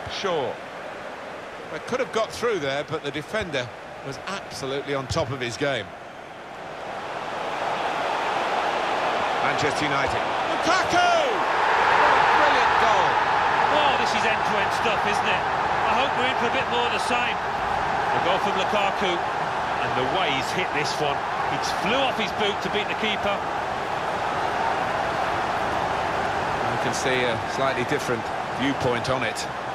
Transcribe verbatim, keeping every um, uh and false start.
Shaw. Well, could have got through there, but the defender was absolutely on top of his game. Manchester United. Lukaku! What a brilliant goal. Oh, this is end-to-end stuff, isn't it? I hope we're in for a bit more of the same. The goal from Lukaku, and the way he's hit this one. He flew off his boot to beat the keeper. You can see a slightly different viewpoint on it.